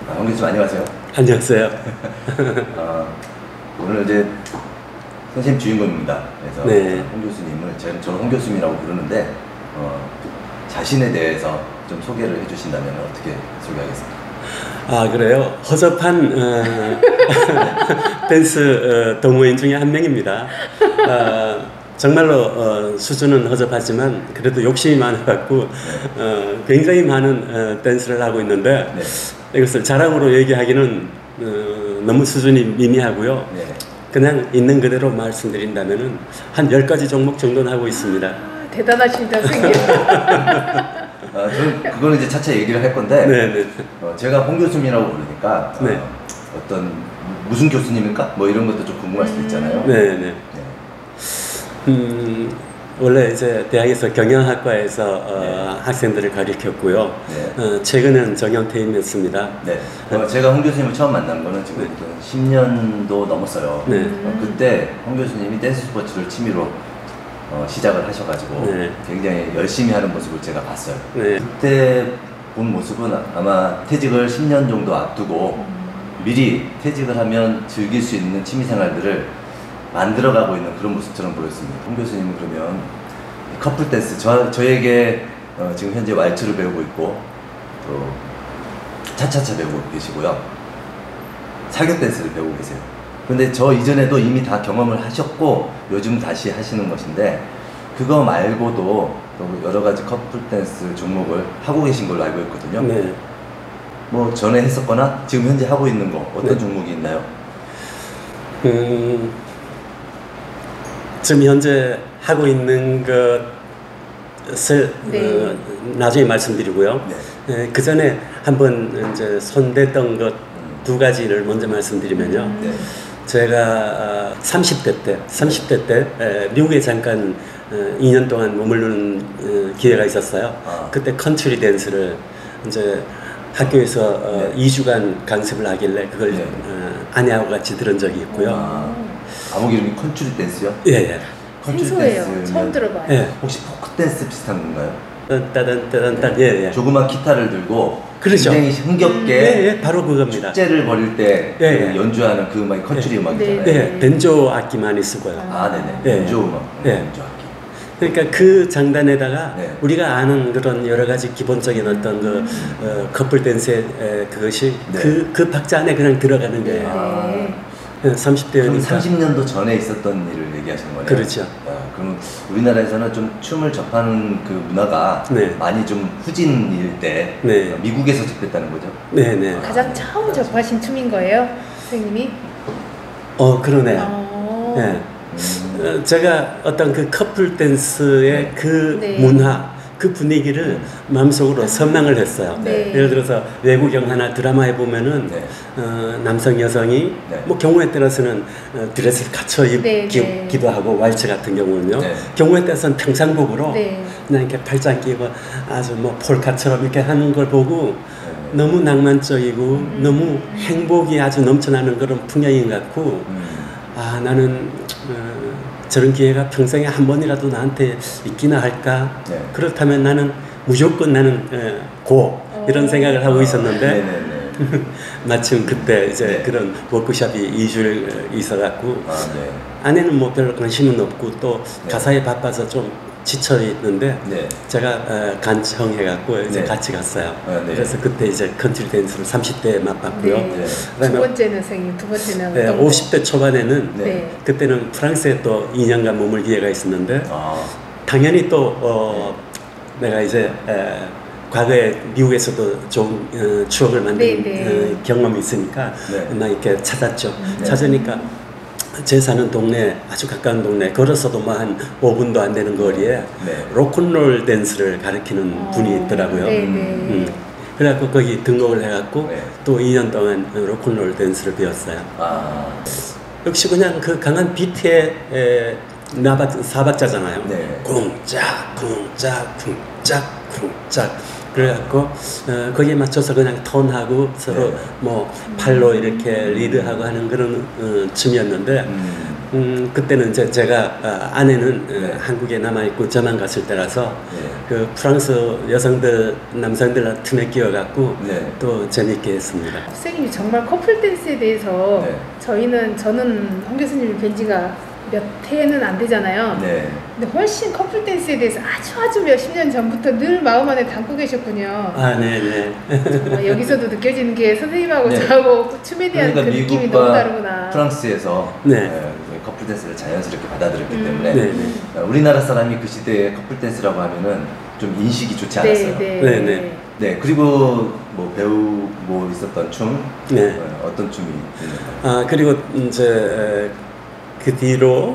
홍 교수님 안녕하세요. 안녕하세요. 오늘 이제 선생님 주인공입니다. 그래서 네. 홍 교수님을 저는 홍 교수님이라고 부르는데 자신에 대해서 좀 소개를 해주신다면 어떻게 소개하겠습니까? 아, 그래요? 허접한 댄스 동호인 중에 한 명입니다. 정말로 수준은 허접하지만 그래도 욕심이 많아갖고 굉장히 많은 댄스를 하고 있는데 네. 이것을 자랑으로 얘기하기는 너무 수준이 미미하고요. 네. 그냥 있는 그대로 말씀드린다면은 한 10가지 종목 정도는 하고 있습니다. 아, 대단하십니다, 선생님. 저는 그거는 이제 차차 얘기를 할 건데 네네. 제가 홍 교수님이라고 부르니까 네. 어떤 무슨 교수님일까? 뭐 이런 것도 좀 궁금할 수도 있잖아요. 네네. 네. 원래 이제 대학에서 경영학과에서 네. 학생들을 가르쳤고요. 네. 최근은 정형퇴임했습니다. 네. 제가 홍 교수님을 처음 만난 거는 지금 10년도 넘었어요. 네. 그때 홍 교수님이 댄스 스포츠를 취미로 시작을 하셔가지고 네. 굉장히 열심히 하는 모습을 제가 봤어요. 네. 그때 본 모습은 아마 퇴직을 10년 정도 앞두고 미리 퇴직을 하면 즐길 수 있는 취미생활들을 만들어가고 있는 그런 모습처럼 보였습니다. 홍 교수님은 그러면 커플 댄스, 저에게 지금 현재 왈츠를 배우고 있고 또 차차차 배우고 계시고요. 사교 댄스를 배우고 계세요. 근데 저 이전에도 이미 다 경험을 하셨고 요즘 다시 하시는 것인데 그거 말고도 또 여러 가지 커플 댄스 종목을 하고 계신 걸로 알고 있거든요. 네. 뭐 전에 했었거나 지금 현재 하고 있는 거 어떤 네. 종목이 있나요? 지금 현재 하고 있는 것을 네. 나중에 말씀드리고요. 네. 그 전에 한번 이제 손댔던 것 2가지를 먼저 말씀드리면요. 네. 제가 30대 때 미국에 잠깐 2년 동안 머무르는 기회가 있었어요. 그때 컨트리 댄스를 이제 학교에서 네. 2주간 강습을 하길래 그걸 네. 아내하고 같이 들은 적이 있고요. 과목 이름이 컨트리 댄스요? 예, 예. 생소해요. 처음 들어봐요. 예. 혹시 포크 댄스 비슷한 건가요? 딴따단따단따, 예, 예. 조그만 기타를 들고 그렇죠. 굉장히 흥겹게 예, 예, 바로 그겁니다. 축제를 벌일 때 예, 예. 연주하는 그 음악이 컨트리 예. 음악이잖아요. 예, 벤조 악기 많이 쓰고요. 네네. 예. 벤조 음악. 예. 벤조 악기. 그러니까 그 장단에다가 네. 우리가 아는 그런 여러 가지 기본적인 어떤 커플 댄스의 그것이 네. 그 박자 안에 그냥 들어가는 네. 거예요. 그럼 30대니까. 30년도 전에 있었던 일을 얘기하시는 거네요. 그렇죠. 그럼 우리나라에서는 좀 춤을 접하는 그 문화가 네. 많이 좀 후진일 때 네. 미국에서 접했다는 거죠? 네네. 가장 처음 접하신 춤인 거예요, 선생님이? 그러네요. 네. 제가 어떤 그 커플 댄스의 네. 그 네. 문화, 그 분위기를 마음속으로 선망을 했어요. 네. 예를 들어서 외국 영화나 드라마에 보면은 네. 남성 여성이 네. 뭐 경우에 따라서는 드레스를 갖춰 네, 입기도 네. 하고 왈츠 같은 경우는요. 네. 경우에 따라서는 평상복으로 네. 그냥 이렇게 팔짱 끼고 아주 뭐 폴카처럼 이렇게 하는 걸 보고 네. 너무 낭만적이고 너무 행복이 아주 넘쳐나는 그런 풍경인 것 같고 나는 저런 기회가 평생에 한 번이라도 나한테 있기나 할까? 네. 그렇다면 나는 무조건 나는 이런 생각을 하고 있었는데 네네네. 마침 그때 이제 네. 그런 워크숍이 2주일 있어갖고 네. 아내는 뭐 별로 관심은 없고 또 네. 가사에 바빠서 좀 지쳐 있는데 네. 제가 간청해갖고 이제 네. 같이 갔어요. 네. 그래서 그때 이제 컨트리 댄스를 30대에 맛봤고요. 네. 네. 두 그다음에 번째는 선생님, 두 번째는 네, 어떤 거? 50대 초반에는 네. 그때는 프랑스에 또 2년간 머물 기회가 있었는데 아. 당연히 또 내가 이제 과거에 미국에서도 좋은 추억을 만든 네, 네. 경험이 있으니까 네. 막 이렇게 찾았죠. 네. 찾으니까 제 사는 동네, 아주 가까운 동네, 걸어서도 뭐 한 5분도 안 되는 거리에 네. 로큰롤 댄스를 가르치는 분이 있더라고요. 네, 네. 그래갖고 거기 등록을 해갖고 네. 또 2년 동안 로큰롤 댄스를 배웠어요. 역시 그냥 그 강한 비트에 사박자잖아요. 네. 쿵짝 쿵짝 쿵짝 쿵짝 그래갖고 거기에 맞춰서 그냥 톤하고 서로 네. 뭐 팔로 이렇게 리드하고 하는 그런 춤이었는데 그때는 이제 제가 아내는 네. 한국에 남아 있고 저만 갔을 때라서 네. 그 프랑스 여성들 남성들 틈에 끼어갖고 네. 또 재밌게 했습니다. 선생님이 정말 커플 댄스에 대해서 네. 저는 홍 교수님을 뵌 지가 몇 해는 안 되잖아요. 네. 근데 훨씬 커플 댄스에 대해서 아주 몇십 년 전부터 늘 마음 안에 담고 계셨군요. 아, 네네. 정말 여기서도 느껴지는 게 선생님하고 네. 저하고 춤에 대한 그러니까 그 느낌이 너무 미국과 다르구나. 프랑스에서 네. 커플 댄스를 자연스럽게 받아들였기 때문에 네, 우리나라 사람이 그 시대에 커플 댄스라고 하면은 좀 인식이 좋지 않았어요. 네, 네, 네. 네, 그리고 뭐 배우 뭐 있었던 춤, 네. 어떤 춤이 있는가요? 아, 그리고 이제 그 뒤로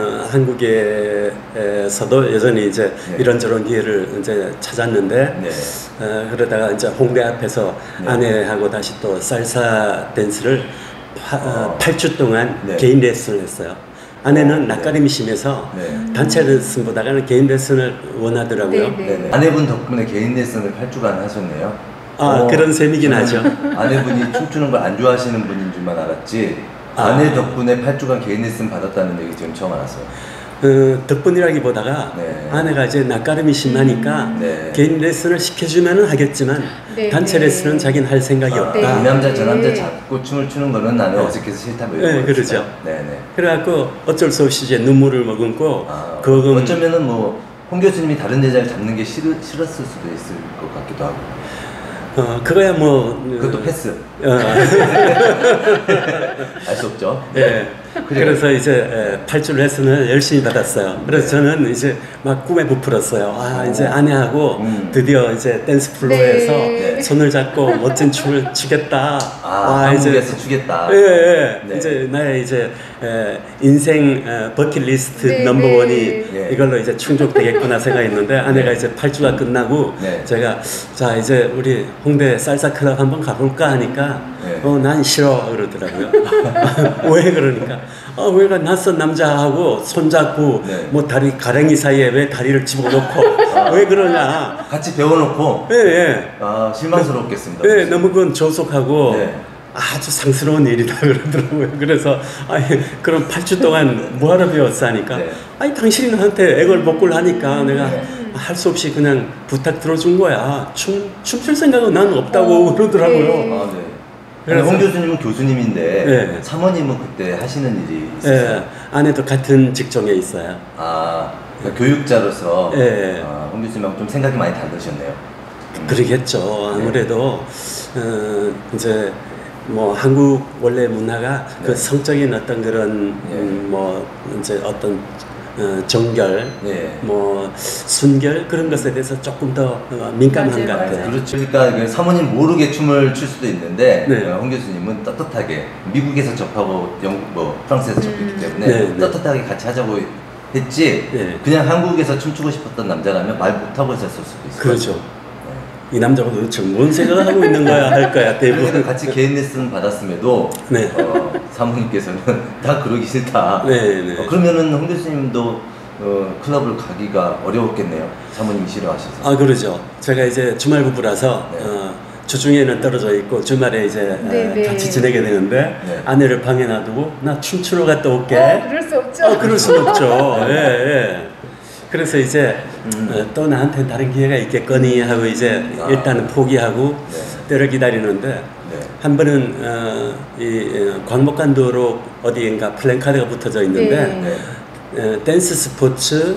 한국에서도 여전히 이제 네. 이런저런 기회를 이제 찾았는데 네, 그러다가 이제 홍대 앞에서 네. 아내하고 다시 또 살사 댄스를 8주 동안 네. 개인 레슨을 했어요. 아내는 네. 낯가림이 심해서 네. 단체 레슨보다는 개인 레슨을 원하더라고요. 네, 네. 네. 아내분 덕분에 개인 레슨을 8주간 하셨네요. 그런 셈이긴 저는 하죠. 아내분이 춤추는 걸 안 좋아하시는 분인 줄만 알았지. 아내 덕분에 8주간 개인 레슨 받았다는 얘기 지금 처음 알았어요. 덕분이라기보다가 네. 아내가 이제 낯가림이 심하니까 네. 개인 레슨을 시켜주면은 하겠지만 네, 단체 네. 레슨은 자기는 할 생각이 아, 없다. 네. 이 남자 저 남자 잡고 춤을 추는 거는 나는 네. 어색해서 싫다. 뭐 네, 이런 그러죠. 네네. 그래갖고 어쩔 수 없이 이제 눈물을 머금고 그건 어쩌면은 뭐 홍 교수님이 다른 여자를 잡는 게 싫었을 수도 있을 것 같기도 하고. 그거야 뭐 그것도 패스. 알 수 없죠. 네. 그래서 이제 8주 레슨을 열심히 받았어요. 그래서 저는 이제 막 꿈에 부풀었어요. 이제 아내하고 드디어 이제 댄스 플로어에서 네. 손을 잡고 멋진 춤을 추겠다. 한국에서 추겠다. 예, 예. 네. 이제 나의 이제 인생 버킷리스트 네, 넘버원이 네. 이걸로 이제 충족되겠구나 생각했는데 아내가 이제 8주가 끝나고 네. 제가 자 이제 우리 홍대 살사 클럽 한번 가볼까 하니까 네. 난 싫어 그러더라고요. 왜 그러니까 왜가 낯선 남자하고 손잡고 네. 뭐 다리 가랭이 사이에 왜 다리를 집어넣고 왜 그러냐. 같이 배워놓고 예, 예. 실망스럽겠습니다. 네, 너무 그건 조속하고 네. 아주 상스러운 일이다 그러더라고요. 그래서 그럼 8주 동안 뭐하러 배웠어 하니까 네. 당신이 나한테 애걸복걸 하니까 내가 네. 할 수 없이 그냥 부탁 들어준 거야. 춤출 생각은 난 없다고 그러더라고요. 네. 네. 그래서- 홍 교수님은 교수님인데 네. 사모님은 그때 하시는 일이 있었어요. 예, 아내도 같은 직종에 있어요. 그러니까 교육자로서 네. 홍 교수님하고 좀 생각이 많이 다르셨네요. 그러겠죠. 아무래도 이제 뭐 한국 원래 문화가 그 네. 성적인 어떤 그런 네. 뭐 이제 어떤 정결, 네. 뭐 순결 그런 것에 대해서 조금 더 민감한 맞아요, 것 같아요. 맞아요. 그렇죠. 그러니까 그 사모님 모르게 춤을 출 수도 있는데 네. 홍 교수님은 떳떳하게 미국에서 접하고 프랑스에서 접했기 때문에 네, 네. 떳떳하게 같이 하자고 했지 네. 그냥 한국에서 춤추고 싶었던 남자라면 말 못하고 있었을 수도 있어요. 그렇죠. 이 남자가 도대체 뭔 생각을 하고 있는 거야 할 거야 그래도 대부분. 같이 개인 레슨 받았음에도 네. 사모님께서는 다 그러기 싫다. 네, 네. 그러면은 홍 교수님도 클럽을 가기가 어려웠겠네요. 사모님이 싫어하셔서. 그러죠. 제가 이제 주말 부부라서 네. 주중에는 떨어져 있고 주말에 이제 네, 네. 같이 지내게 되는데 네. 아내를 방에 놔두고 나 춤추러 갔다 올게. 그럴 수 없죠. 그럴 순 없죠. 예, 예. 그래서 이제 또 나한테 다른 기회가 있겠거니 하고 이제 일단은 포기하고 네. 때를 기다리는데 네. 한 번은 이 광복간도로 어디인가 플랜카드가 붙어져 있는데 네. 댄스 스포츠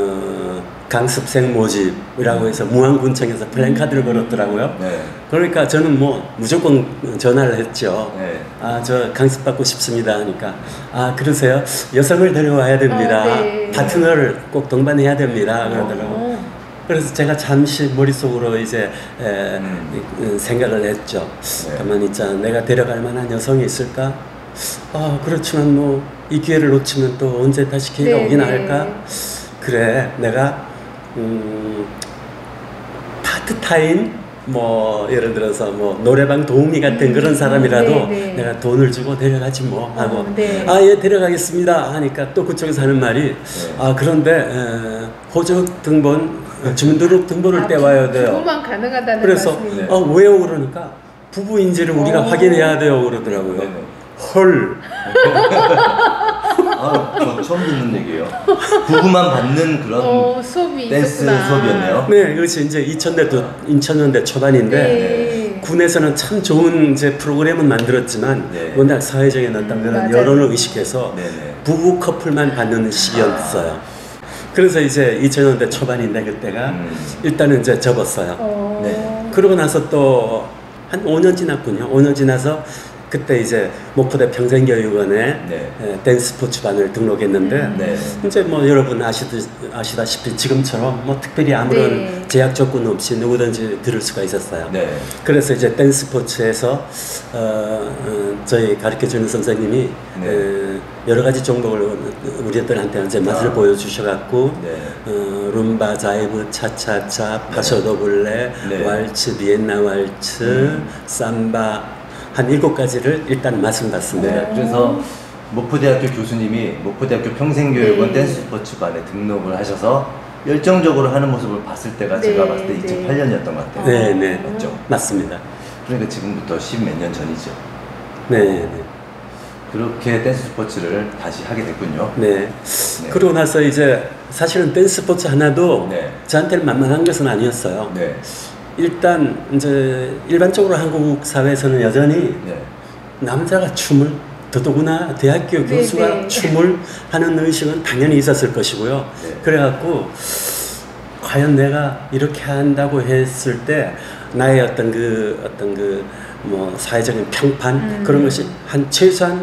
강습생 모집이라고 해서 무안군청에서 플랜카드를 걸었더라고요. 네. 그러니까 저는 뭐 무조건 전화를 했죠. 네. 저 강습받고 싶습니다 하니까 그러세요? 여성을 데려와야 됩니다. 네. 파트너를 꼭 동반해야 됩니다. 그러더라고요. 그래서 제가 잠시 머릿속으로 이제 생각을 했죠. 네. 가만히 있자 내가 데려갈 만한 여성이 있을까? 그렇지만 뭐 이 기회를 놓치면 또 언제 다시 기회가 네, 오긴 네. 할까? 그래 내가 파트타임 뭐 예를 들어서 뭐 노래방 도우미 같은 그런 사람이라도 네, 네. 내가 돈을 주고 데려가지 뭐 하고 네. 예 데려가겠습니다 하니까 또 그쪽에서 하는 말이 그런데 호적 등본 주민등록 등본을 떼와야 돼요. 부부만 가능하다는 그래서 말씀이네요. 왜요 그러니까 부부인지를 우리가 확인해야 돼요 그러더라고요. 네. 헐. 아, 저 처음 듣는 얘기예요. 부부만 받는 그런 수업이 댄스 있었구나. 수업이었네요. 네, 그것이 이제 2000년대 초반인데 네. 군에서는 참 좋은 이제 프로그램은 만들었지만 네. 워낙 사회적인 어떤 그런 맞아요. 여론을 의식해서 네네. 부부 커플만 받는 시기였어요. 그래서 이제 2000년대 초반인데 그때가 일단은 이제 접었어요. 네. 그러고 나서 또 한 5년 지났군요. 5년 지나서 그때 이제 목포대 평생교육원에 네. 댄스 스포츠반을 등록했는데 네. 이제 뭐 여러분 아시다시피 지금처럼 뭐 특별히 아무런 네. 제약 조건 없이 누구든지 들을 수가 있었어요. 네. 그래서 이제 댄스 스포츠에서 저희 가르쳐주는 선생님이 네. 여러 가지 종목을 우리들한테 이제 맛을 보여주셔갖고 네. 룸바, 자이브, 차차차, 파쇼도블레, 네. 왈츠, 비엔나 왈츠, 삼바 한 7가지를 일단 맛을 봤습니다. 네. 그래서 목포대학교 교수님이 목포대학교 평생교육원 네. 댄스 스포츠반에 등록을 하셔서 열정적으로 하는 모습을 봤을 때가 제가 네, 봤을 때 네. 2008년이었던 것 같아요. 네, 네. 맞죠? 맞습니다. 그러니까 지금부터 10몇 년 전이죠. 네, 네. 그렇게 댄스 스포츠를 다시 하게 됐군요. 네. 그러고 나서 이제 사실은 댄스 스포츠 하나도 네. 저한테는 만만한 것은 아니었어요. 네. 일단 이제 일반적으로 한국 사회에서는 여전히 네. 남자가 춤을 더더구나 대학교 네, 교수가 네. 춤을 하는 의식은 당연히 있었을 것이고요. 네. 그래갖고 과연 내가 이렇게 한다고 했을 때 나의 어떤 그 뭐 사회적인 평판 그런 것이 한 최소한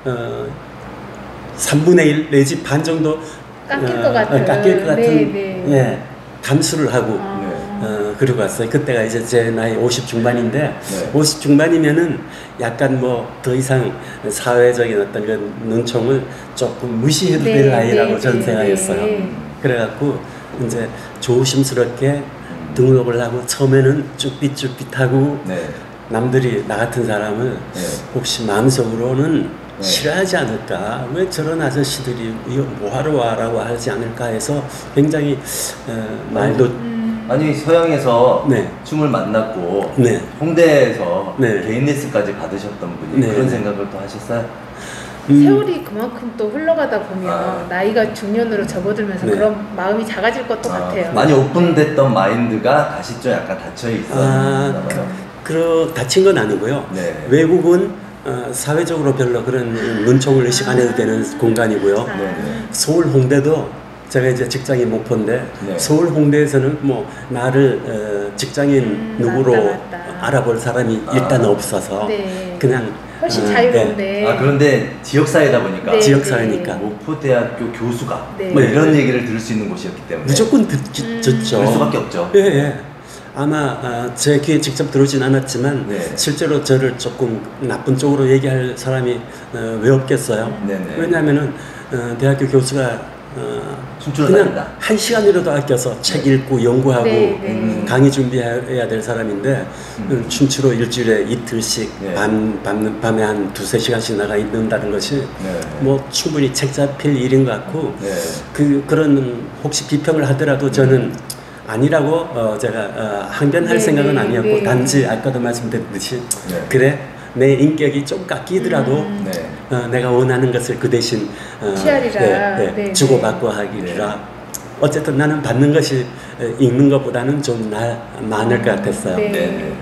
3분의 1 내지 반 정도 깎일 것 같은. 깎일 것 같은 네, 네. 예, 감수를 하고 아. 그리고 왔어요. 그때가 이제 제 나이 50 중반인데 네. 50 중반이면은 약간 뭐 더 이상 사회적인 어떤 그 눈총을 조금 무시해도 네, 될 나이라고 네, 저는 네, 생각했어요. 네. 그래갖고 이제 조심스럽게 등록을 하고 처음에는 쭈삣쭈삣하고 네. 남들이 나 같은 사람을 네. 혹시 마음속으로는 네. 싫어하지 않을까? 왜 저런 아저씨들이 이거 뭐하러 와라고 하지 않을까 해서 굉장히 말도 아니 서양에서 네. 춤을 만났고 네. 홍대에서 네. 개인 레슨까지 받으셨던 분이 네. 그런 생각을 또 하셨어요? 세월이 그만큼 또 흘러가다 보면 아. 나이가 중년으로 접어들면서 네. 그런 마음이 작아질 것도 같아요. 많이 오픈됐던 마인드가 다시 좀 약간 닫혀 있었나 봐요. 다친 건 아니고요. 네. 외국은 사회적으로 별로 그런 눈총을 의식 안 해도 되는 공간이고요. 아. 네, 네. 서울 홍대도 제가 이제 직장이 목포인데 네. 서울 홍대에서는 뭐 나를 직장인 누구로 맞다. 알아볼 사람이 일단 없어서 네. 그냥 훨씬 네. 자유로운데. 아 그런데 지역사회다 보니까 네. 지역사회니까 목포대학교 교수가 네. 뭐 이런 얘기를 들을 수 있는 곳이었기 때문에 무조건 듣죠. 그럴 수밖에 없죠. 예, 예. 아마 제 귀에 직접 들어오진 않았지만 네. 실제로 저를 조금 나쁜 쪽으로 얘기할 사람이 왜 없겠어요? 네네. 왜냐하면은 대학교 교수가 춤추러 그냥 다닌다. 한 시간이라도 아껴서 책 읽고 연구하고 네, 네. 강의 준비해야 될 사람인데 춤추러 일주일에 이틀씩 네. 밤에 한 2-3시간씩 나가 있는다는 것이 네. 뭐 충분히 책 잡힐 일인 것 같고 네. 그런 혹시 비평을 하더라도 저는 아니라고 제가 항변할 네, 생각은 네, 아니었고 네. 단지 아까도 말씀드렸듯이 네. 그래 내 인격이 좀 깎이더라도 네. 내가 원하는 것을 그 대신 취하리라. 네, 주고받고 하기라 어쨌든 나는 받는 것이 읽는 것보다는 좀 많을 것 같았어요. 네. 네.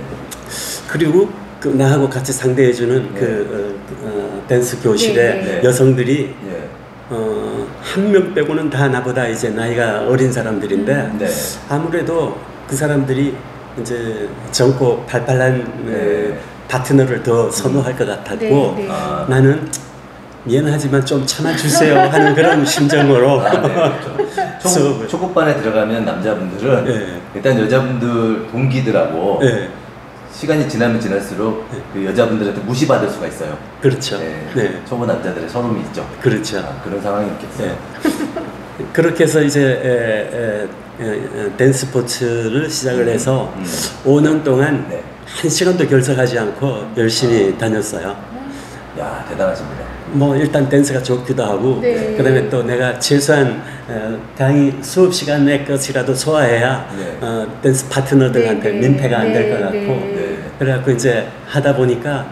그리고 나하고 같이 상대해주는 네. 댄스 교실에 네, 네. 여성들이 네. 한 명 빼고는 다 나보다 이제 나이가 어린 사람들인데 네. 아무래도 그 사람들이 이제 젊고 팔팔한 네. 파트너를 더 선호할 것 같았고 네, 네. 아. 나는 미안하지만 좀 참아주세요 하는 그런 심정으로 아, 네, 그렇죠. 수업을. 초급반에 들어가면 남자분들은 네. 일단 여자분들 동기들하고 네, 시간이 지나면 지날수록 그 여자분들한테 무시받을 수가 있어요. 그렇죠. 네. 네, 초보 남자들의 서름이 있죠. 그렇죠. 아, 그런 상황이었겠어요. 네. 그렇게 해서 이제 댄스 스포츠를 시작을 해서 5년 동안 네. 1시간도 결석하지 않고 열심히 다녔어요. 야 대단하십니다. 뭐 일단 댄스가 좋기도 하고 네. 그다음에 또 내가 최소한 강의 수업 시간의 것이라도 소화해야 네. 댄스 파트너들한테 네, 네. 민폐가 안 될 것 네, 같고 네. 네. 그래갖고 이제 하다 보니까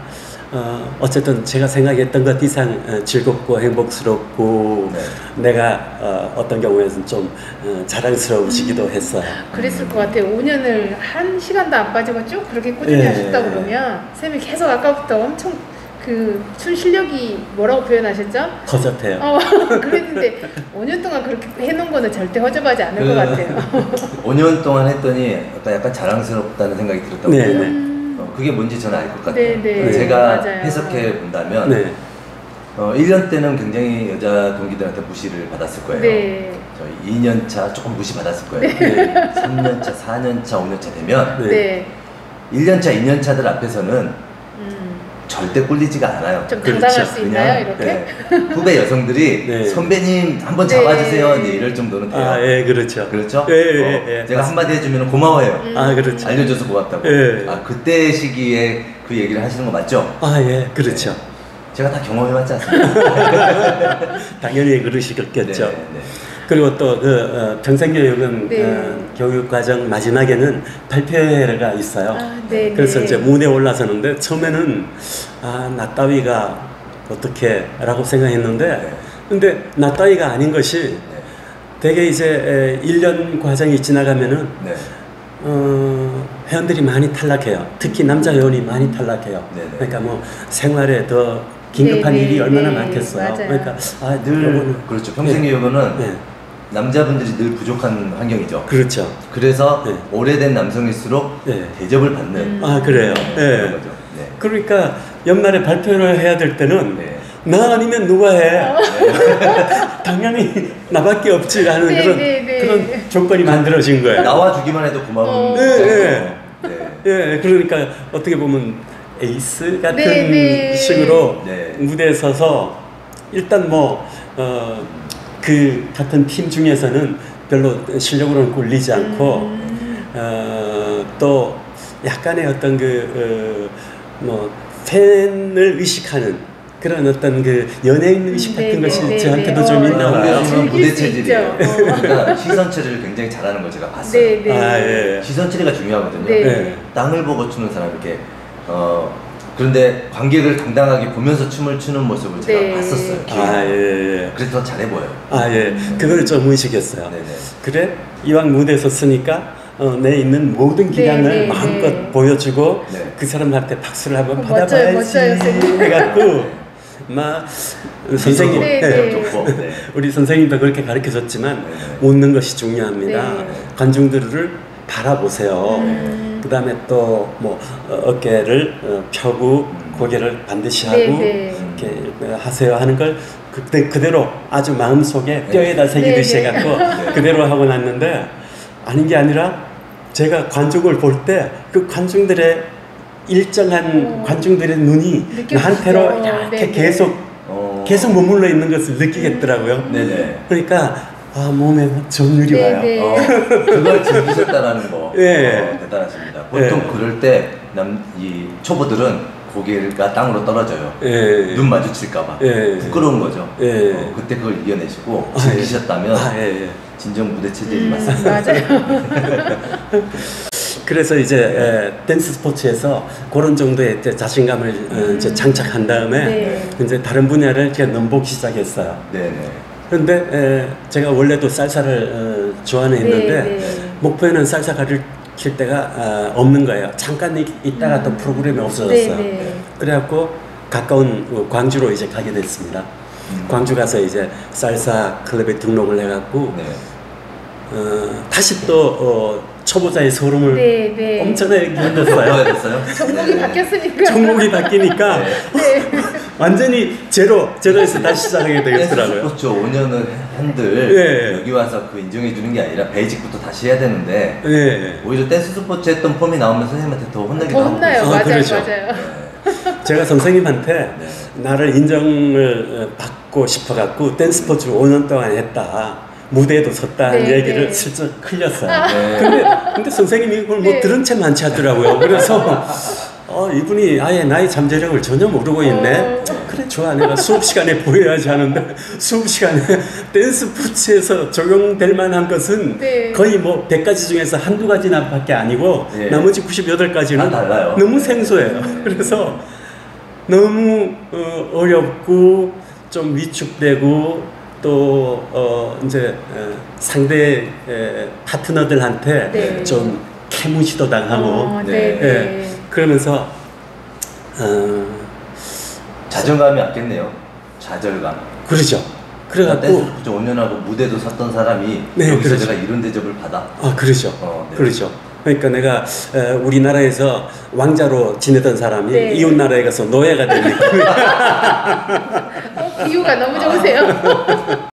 어쨌든 제가 생각했던 것 이상 즐겁고 행복스럽고 네. 내가 어떤 경우에는 좀 자랑스러우시기도 했어요. 그랬을 것 같아요. 5년을 한 시간도 안 빠지고 쭉 그렇게 꾸준히 예. 하셨다 그러면 쌤이 계속 아까부터 엄청 그 춤 실력이 뭐라고 표현하셨죠? 허접해요. 그랬는데 5년 동안 그렇게 해놓은 거는 절대 허접하지 않을 것 같아요. 5년 동안 했더니 약간 자랑스럽다는 생각이 들었다고 네, 해요. 네. 그게 뭔지 저는 알 것 같아요. 네, 네. 제가 맞아요. 해석해 본다면 네. 1년 때는 굉장히 여자 동기들한테 무시를 받았을 거예요. 네. 저희 2년 차 조금 무시 받았을 거예요. 네. 3년 차, 4년 차, 5년 차 되면 네. 네. 1년 차, 2년 차들 앞에서는 절대 꿀리지가 않아요. 좀 그렇죠. 당당할 수 있나요, 이렇게? 네, 후배 여성들이 네. 선배님 한번 네. 잡아주세요. 네, 이럴 정도는 돼요. 아, 예, 그렇죠. 그렇죠? 예, 예, 예. 제가 한마디 해주면 고마워해요. 아, 그렇죠. 알려줘서 고맙다고. 예. 아, 그때 시기에 그 얘기를 하시는 거 맞죠? 아, 예, 그렇죠. 네. 제가 다 경험해봤지 않습니까? 당연히 그러시겠죠. 네, 네. 그리고 또 그 평생교육은 네. 교육 과정 마지막에는 발표회가 있어요. 아, 네, 그래서 네. 이제 무대에 올라서는데 처음에는 나 따위가 어떻게라고 생각했는데 네. 근데 나 따위가 아닌 것이 네. 되게 이제 1년 과정이 지나가면은 네. 회원들이 많이 탈락해요. 특히 남자 회원이 많이 탈락해요. 네네. 그러니까 뭐 생활에 더 긴급한 네네, 일이 얼마나 네, 많겠어요. 맞아요. 그러니까 늘 그렇죠. 평생교육은 네. 남자분들이 늘 부족한 환경이죠. 그렇죠. 그래서 네. 오래된 남성일수록 네. 대접을 받는 아 그래요. 그런 네. 거죠. 네. 그러니까 연말에 발표를 해야 될 때는 네. 나 아니면 누가 해? 당연히 나밖에 없지라는 네, 그런 네, 네. 그런 조건이 만들어진 거예요. 나와주기만 해도 고마운 어. 거죠. 네, 네. 예, 그러니까 어떻게 보면 에이스 같은 네, 네. 식으로 네. 무대에 서서 일단 그 같은 팀 중에서는 별로 실력으로는 꿀리지 않고 또 약간의 어떤 팬을 의식하는 그런 어떤 그 연예인 의식 같은 네, 것이 네, 저한테도 네. 좀 있나 봐요. 홍교수는 즐길 무대 수 체질이에요. 있죠. 그러니까 시선 처리를 굉장히 잘하는 걸 제가 봤어요. 네, 네. 아, 예. 시선 처리가 중요하거든요. 네. 네. 땅을 보고 추는 사람 이렇게 그런데 관객을 당당하게 보면서 춤을 추는 모습을 제가 네. 봤었어요. 아, 예. 그래서 더 잘해 보여요. 아, 예. 그걸 좀 의식했어요. 네네. 그래? 이왕 무대에 섰으니까 내 있는 모든 기량을 네, 네, 마음껏 네. 보여주고 네. 그 사람한테 박수를 한번 멋져요, 받아봐야지 멋져요, 선생님. 해갖고 막 선생님 네, 네. 네. 좋고. 네. 우리 선생님도 그렇게 가르쳐줬지만 네. 웃는 것이 중요합니다. 네. 관중들을 바라보세요. 그 다음에 또 뭐 어깨를 펴고 고개를 반드시 하고 네, 네. 이렇게 하세요 하는 걸 그대로 아주 마음속에 뼈에다 새기듯이 네, 네. 해갖고 네. 그대로 하고 났는데 아닌 게 아니라 제가 관중을 볼 때 그 관중들의 일정한 관중들의 눈이 느껴지죠. 나한테로 이렇게 네, 네. 계속 머물러 있는 것을 느끼겠더라고요. 네네. 그러니까 몸에 전율이 네, 와요. 네. 그걸 즐기셨다라는 거 예. 대단하십니다. 보통 예. 그럴 때 이 초보들은 고개가 땅으로 떨어져요. 예. 눈 마주칠까봐 예. 부끄러운 거죠. 예. 그때 그걸 이겨내시고 아, 즐기셨다면 예. 진정 무대 체질이 맞습니다. 맞아요. 그래서 이제 댄스 스포츠에서 그런 정도의 이제 자신감을 이제 장착한 다음에 네. 이제 다른 분야를 제가 넘보기 시작했어요. 네네. 그런데 제가 원래도 살사를 좋아하는 했는데 네, 네. 목표에는 살사 가르칠 때가 없는 거예요. 잠깐 있다가 또 프로그램이 없어졌어요. 네, 네. 그래갖고 가까운 광주로 이제 가게 됐습니다. 광주 가서 이제 살사 클럽에 등록을 해갖고 네. 다시 또 초보자의 소름을 네, 네. 엄청나게 뭐가 겪었어요. 됐어요? 종목이 네. 바뀌었으니까. 종목이 바뀌니까 네. 네. 완전히 제로에서 다시 시작하게 되겠더라고요. 그렇죠. 5년을 한들 예. 여기 와서 그 인정해 주는 게 아니라 베이직부터 다시 해야 되는데 네. 오히려 댄스 스포츠 했던 폼이 나오면 선생님한테 더 혼나기도 더 하고 혼나요. 그랬어요. 맞아요, 그렇죠. 맞아요. 네. 제가 선생님한테 네. 나를 인정을 받고 싶어갖고 댄스 스포츠를 5년 동안 했다. 무대에도 섰다는 네, 얘기를 네. 슬쩍 흘렸어요. 네. 근데 선생님이 그걸 뭐 네. 들은 채 많지 않더라고요. 그래서 이분이 아예 나의 잠재력을 전혀 모르고 있네. 그래 좋아, 내가 수업 시간에 보여야지 하는데 수업 시간에 댄스 스포츠에서 적용될 만한 것은 네. 거의 뭐 100가지 중에서 한두 가지나 밖에 아니고 네. 나머지 98가지는 다 달라요. 너무 생소해요. 그래서 너무 어렵고 좀 위축되고 또 이제 상대 파트너들한테 네. 좀 캐무시도 당하고 네. 네. 네. 그러면서 자존감이 없겠네요. 좌절감. 그러죠. 그래갖고 댄스 5년 하고 무대도 섰던 사람이 네, 여기서 그렇죠. 내가 이런 대접을 받아. 그러죠. 네. 그렇죠. 그러니까 내가 우리나라에서 왕자로 지내던 사람이 네. 이웃 나라에 가서 노예가 되는 비유가 너무 좋으세요.